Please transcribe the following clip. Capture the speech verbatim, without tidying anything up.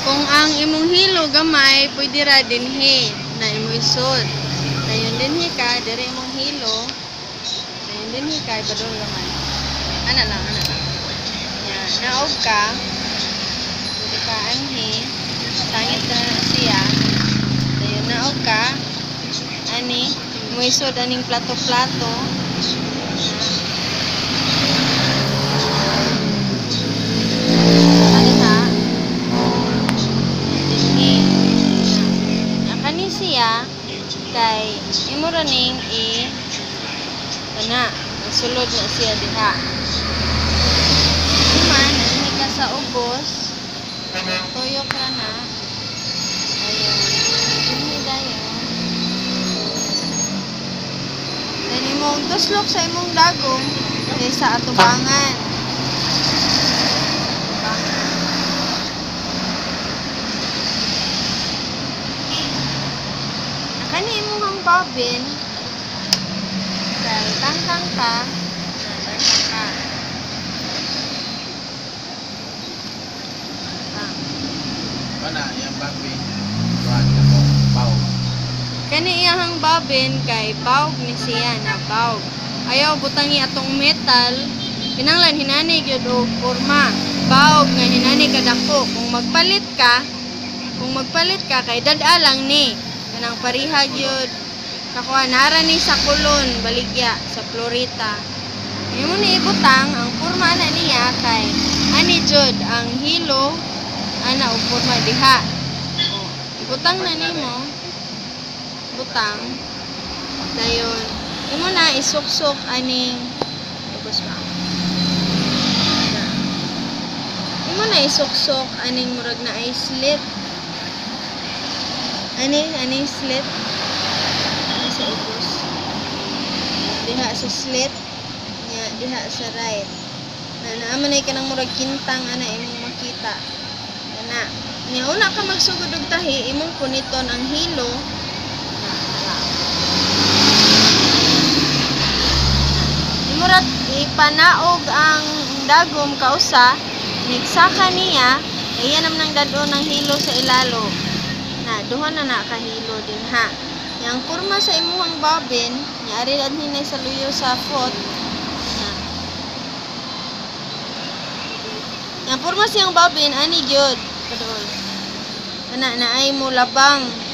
Kung ang imong hilo gamay, pwede ra dinhi na imo isod. Dayon dinhi ka, dire imong hilo. Dayon dinhi ka padol gamay. Ana lang, ana lang. Ya, naog ka. Pwede ka anhi. Sangit na siya. Dayon naog ka. Ani, mo isod aning plato-plato. Siya kay imo running i kana sulod na siya diha. Kuman ani ka sa ubos tuyok ra na. Ayun. Ini dayon. Dan imong tuslok sa imong dagom kay sa atubangan. Kani imong bobbin kay tangtang ka tangtang ka ah kana yang bobbin kuan mo baw kani iyang bobbin kay bawg ni siya na bawg ayaw butangi atong metal kinahanglan hinani gyud og porma bawg nga hinani kadako kung magpalit ka kung magpalit ka kay dad-a lang ni kanang parihag yun kakuha nara ni sa kulon baligya sa Florita imo ni ibutang ang porma na niya kay ani jud ang hilo ana og porma diha o ibutang na nimo butang dayon imo na isuksok aning ubos ba imo na isuksok aning murag na ay slit Ani, ani slit. Ani sa ubos. Diha sa slit. Nya, diha sa right. Na naaman ay kanang murag kintang ana imong makita. Kana. Nya una ka magsugod og tahi imong puniton ang hilo. Imo ra ipanaog ang dagom kausa, nigsaka niya, ayan naman ang dadon ng hilo sa ilalo. Na duha na na kahilo din ha. Yang kurma sa imuhang bobbin, nyari dan hinay sa luyo sa foot. Na. Yang kurma siyang bobbin ani gyud. Kadol. Ana na ay mo labang.